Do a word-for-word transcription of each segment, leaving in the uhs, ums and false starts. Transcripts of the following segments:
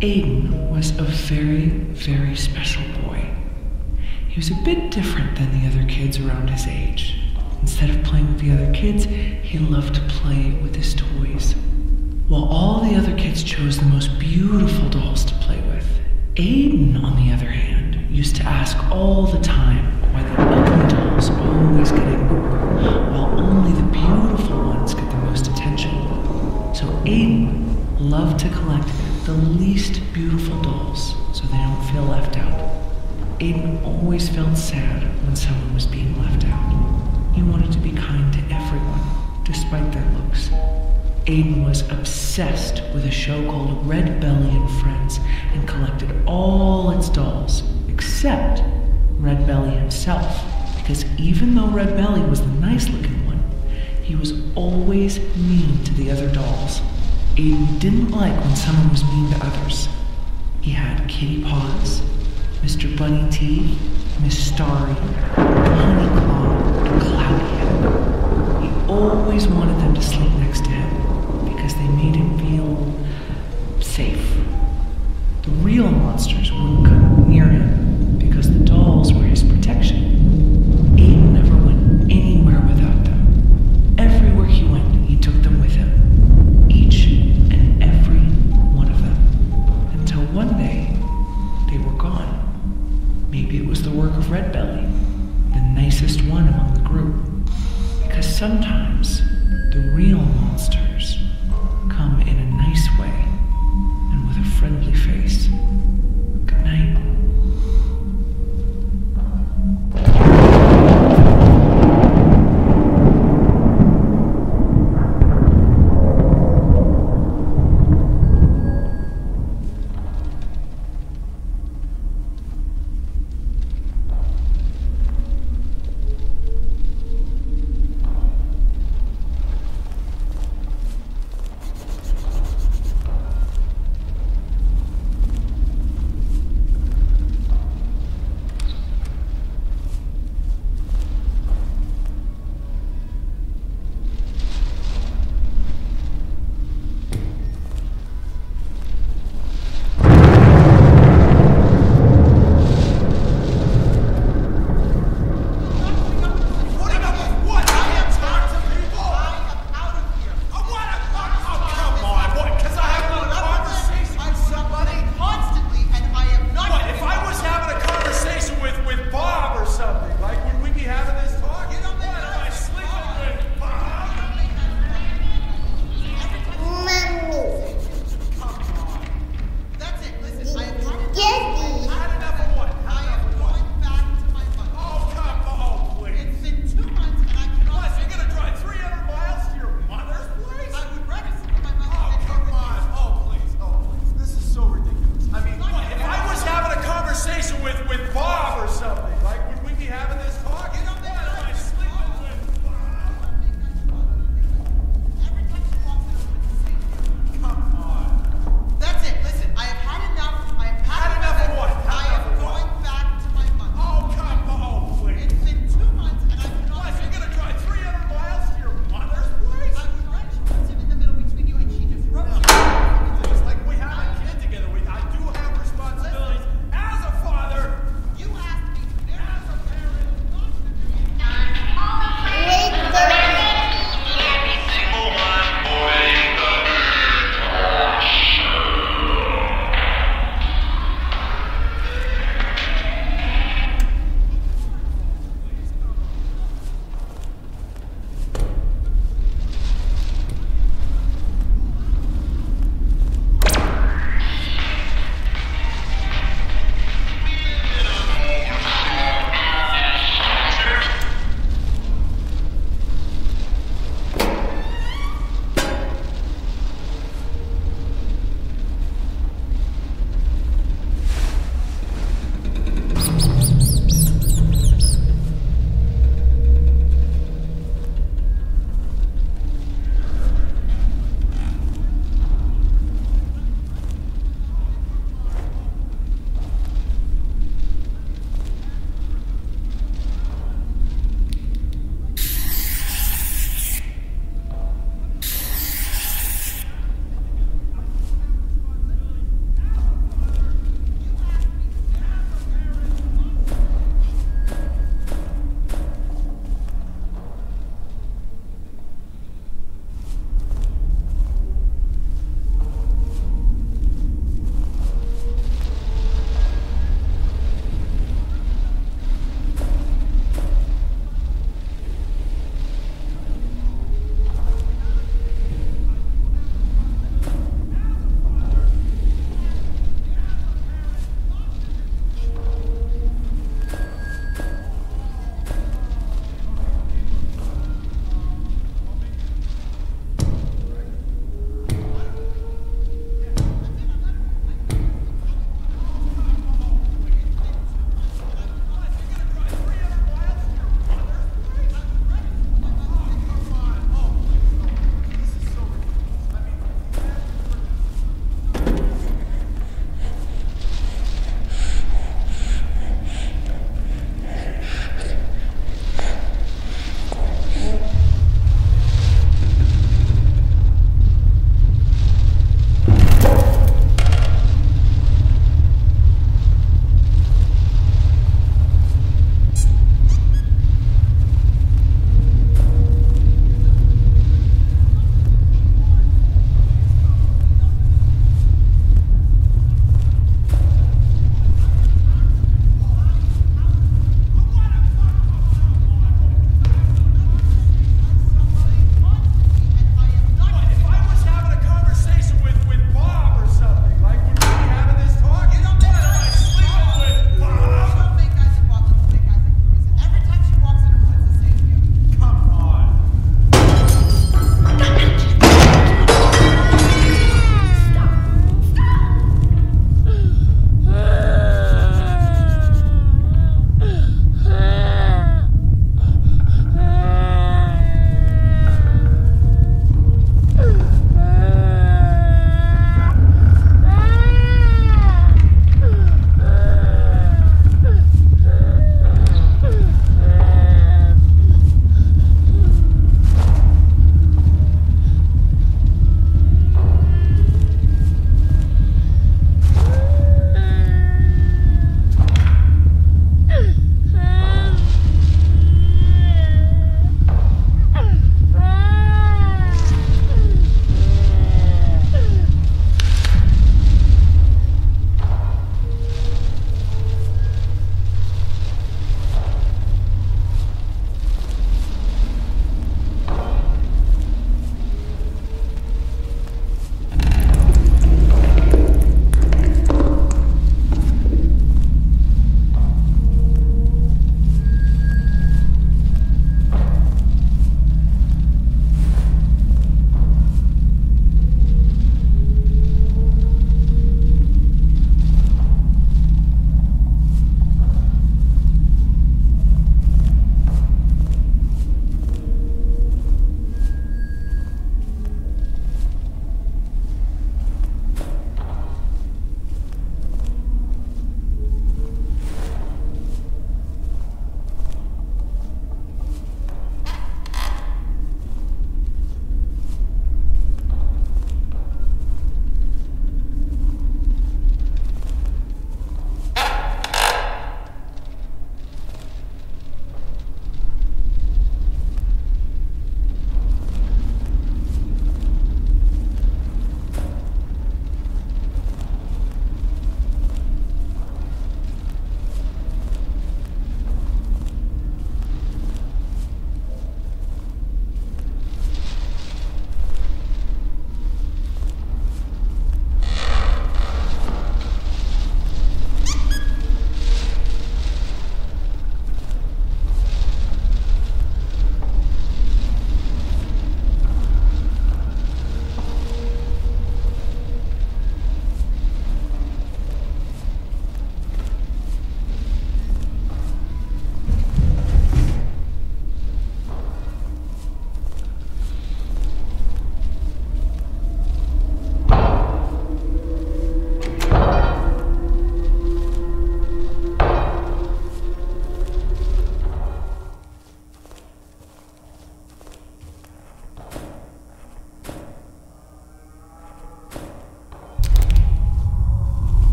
Aiden was a very, very special boy. He was a bit different than the other kids around his age. Instead of playing with the other kids, he loved to play with his toys. While all the other kids chose the most beautiful dolls to play with, Aiden, on the other hand, used to ask all the time why the ugly dolls always get ignored, while only the beautiful ones get the most attention. So Aiden loved to collect the least beautiful dolls so they don't feel left out. Aiden always felt sad when someone was being left out. He wanted to be kind to everyone, despite their looks. Aiden was obsessed with a show called Red Belly and Friends and collected all its dolls, except Red Belly himself, because even though Red Belly was the nice-looking one, he was always mean to the other dolls. Aiden didn't like when someone was mean to others. He had Kitty Paws, Mister Bunny Teeth, Miss Starry, Honey Claw, and Cloudy Head. He always wanted them to sleep next to him because they made him feel safe. The real monsters wouldn't come near him because the dolls were his protection. Aiden never went anywhere without them. Everywhere he went, he took them with him. Each and every one of them. Until one day, they were gone. Maybe it was the work of Red Belly, the nicest one among the group. Because sometimes the real monsters come in a nice way and with a friendly face. Good night.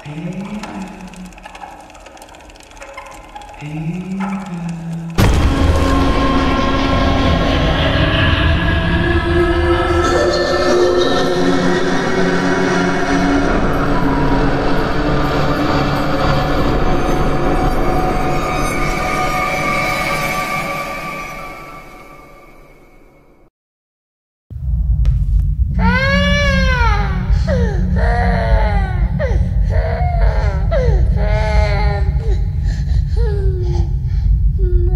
Hmm.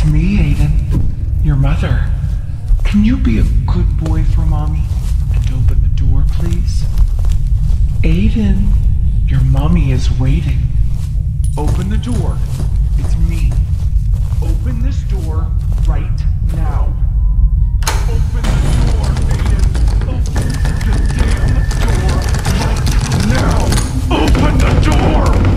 It's me, Aiden, your mother. Can you be a good boy for Mommy and open the door, please? Aiden, your mommy is waiting. Open the door. It's me. Open this door right now. Open the door, Aiden. Open the damn door right now. Open the door!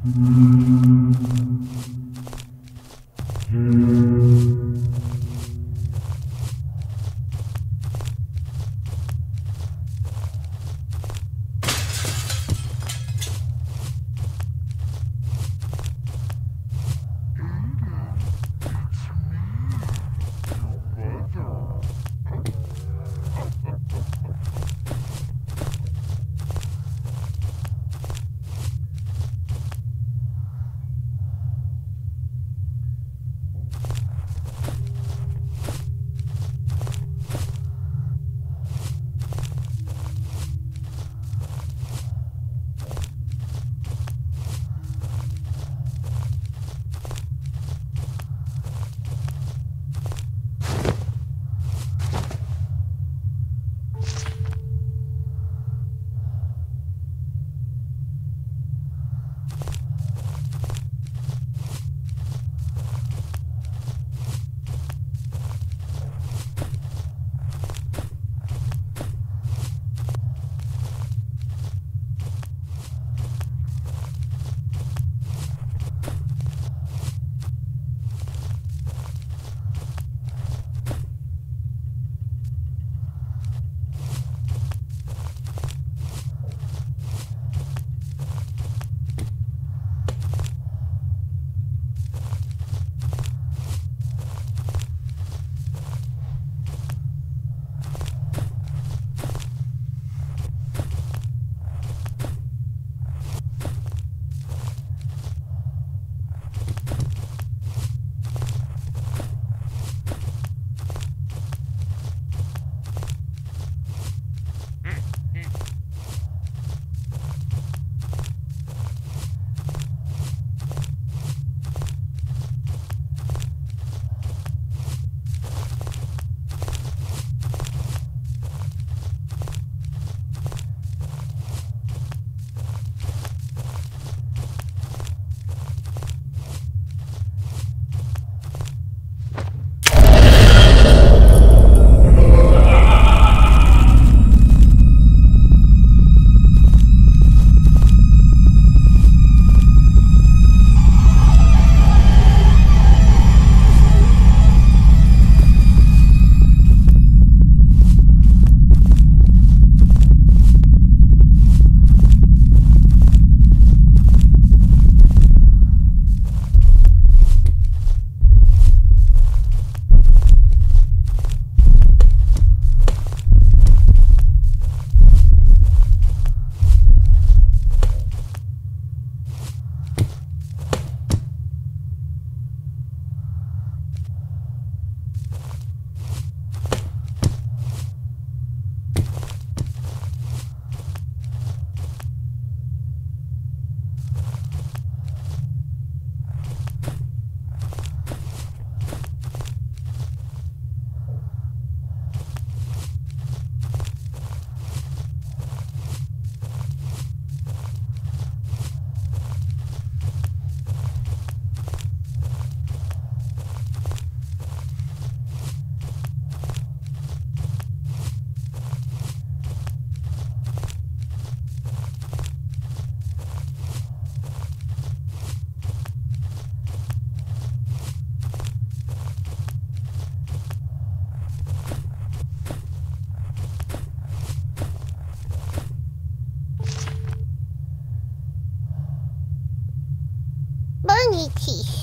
bunny teeth.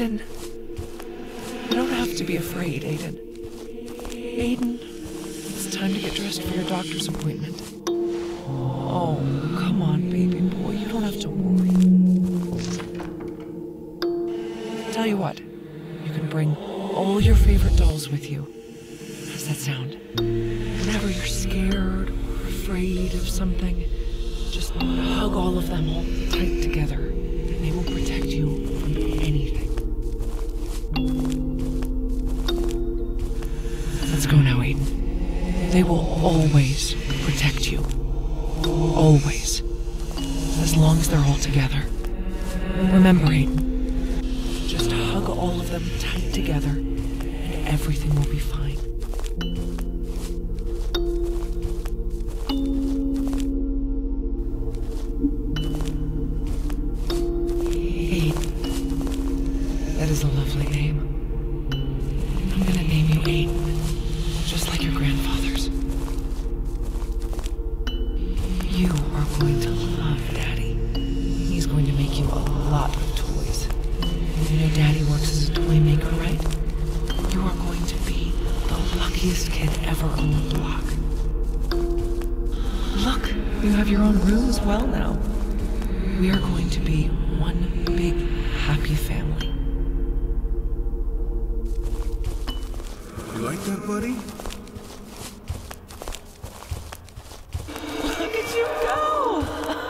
Aiden. You don't have to be afraid, Aiden. Aiden, it's time to get dressed for your doctor's appointment. Oh, come on, baby boy. You don't have to worry. Tell you what, you can bring all your favorite dolls with you. How does that sound? Whenever you're scared or afraid of something, just hug all of them all tight together, and they will protect you from anything. Let's go now, Aiden. They will always protect you. Always. As long as they're all together. Remember, Aiden, just hug all of them tight together, and everything will be fine. Aiden. That is a lovely name. I'm gonna name you Aiden, just like your grandfather's. You are going to love Daddy. He's going to make you a lot of toys. You know Daddy works as a toy maker, right? You are going to be the luckiest kid ever on the block. Look, you have your own room as well now. We are going to be one big, happy family. You like that, buddy? Look at you go!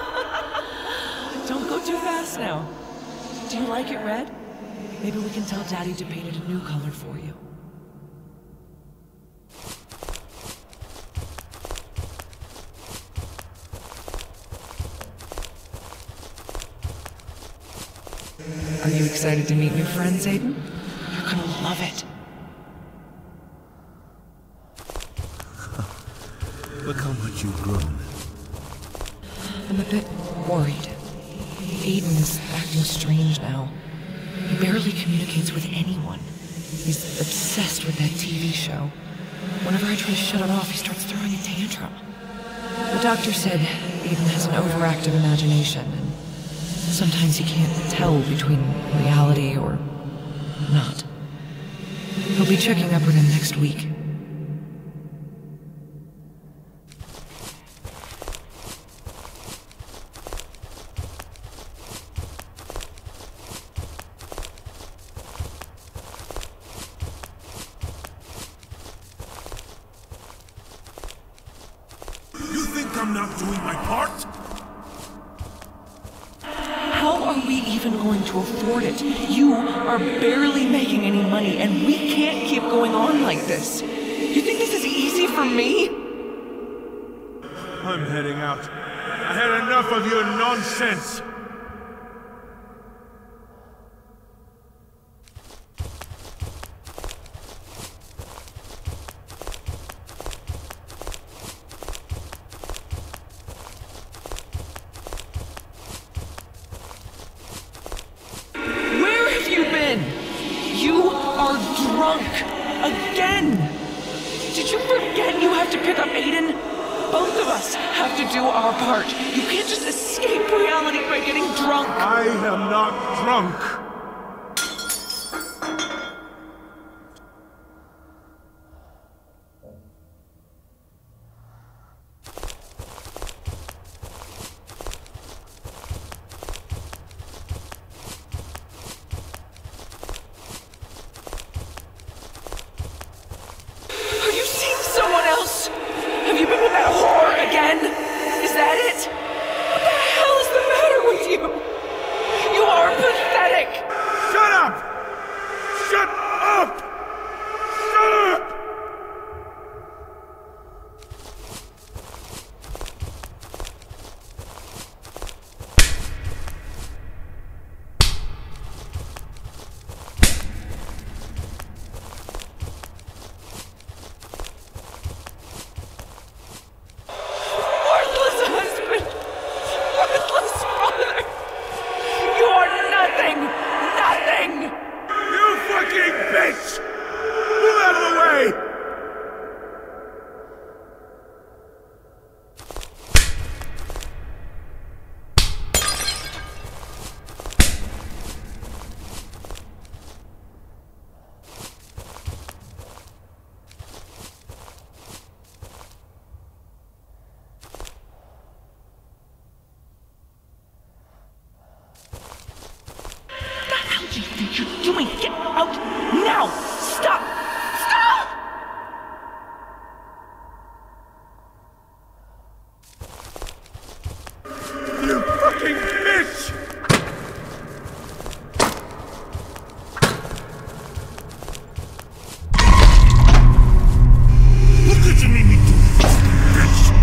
Don't go too fast now. Do you like it red? Maybe we can tell Daddy to paint it a new color for you. Are you excited to meet new friends, Aiden? You're gonna love it. Look how much you've grown. I'm a bit worried. Aiden is acting strange now. He barely communicates with anyone. He's obsessed with that T V show. Whenever I try to shut it off, he starts throwing a tantrum. The doctor said Aiden has an overactive imagination, and sometimes he can't tell between reality or not. He'll be checking up with him next week. You think I'm not doing my part? How are we even going to afford it? You are barely making any money, and we can't keep going on like this. You think this is easy for me? I'm heading out. I had enough of your nonsense. You are drunk. Again. Did you forget you have to pick up Aiden? Both of us have to do our part. You can't just escape reality by getting drunk. I am not drunk. Have you been with that whore again? Is that it? What the hell is the matter with you? You are pathetic! you think you're doing? Get out now! Stop! Stop! You fucking bitch! What did you mean me to, bitch?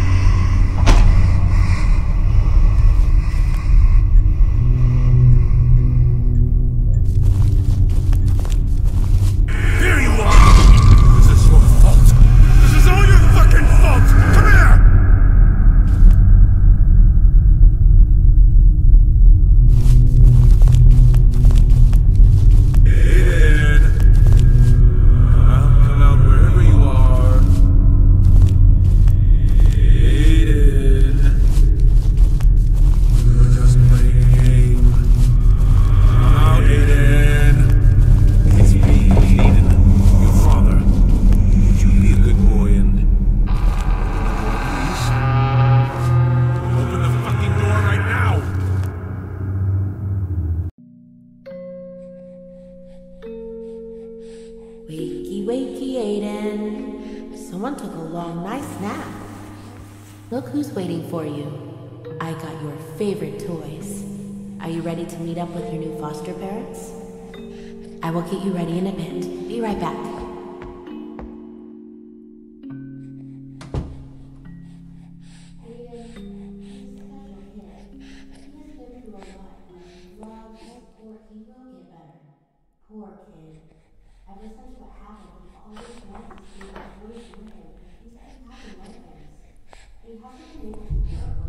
Here you are! This is your fault. This is all your fucking fault! Come here! Aiden! Come out, come out, wherever you are. Aiden. We're just playing a game. Come out, Aiden. It's me, Aiden, your father. Would you be a good boy and open the door, please? Open the fucking door right now! Wakey, wakey, Aiden. Someone took a long, nice nap. Look who's waiting for you. I got your favorite toys. Are you ready to meet up with your new foster parents? I will get you ready in a bit. Be right back. Poor kid. Ever since what happened, he always wanted to see that voice in him. He's been having nightmares. He hasn't been able to